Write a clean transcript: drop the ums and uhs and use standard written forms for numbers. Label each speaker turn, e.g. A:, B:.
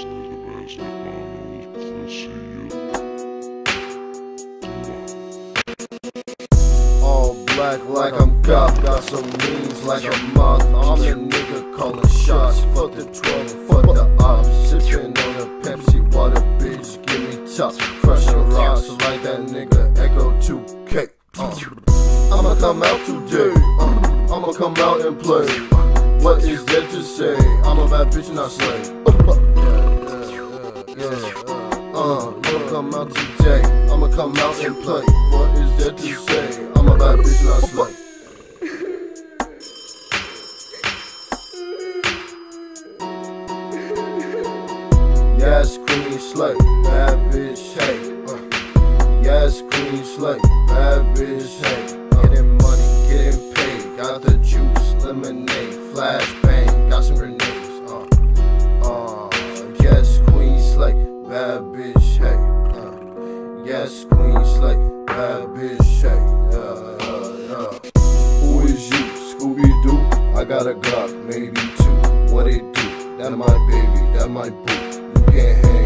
A: listening to the best Nipanos before I see you.
B: All black like I'm cop, got some means like a month. I'm the nigga calling shots. Fuck the 12, fuck the ops. Sippin' on a Pepsi water, bitch, give me top. Crushing rocks like that nigga Echo 2K. I'ma come out today. I'ma come out and play. What is there to say? I'm a bad bitch and I slay. I'ma come out today. I'ma come out and play. What is there to say? I'm a bad bitch and I slay. Yes, Queen Slay, bad bitch, hey. Yes, Queen Slay, bad bitch, hey. Getting money, getting paid. Got the juice, lemonade, flashbang, got some grenades. Yes, Queen Slay, bad bitch, hey. Yes, Queen Slay, bad bitch, hey. Who is you, Scooby-Doo? I got a Glock, maybe two. What it do? That my baby, that my boo. You can't hang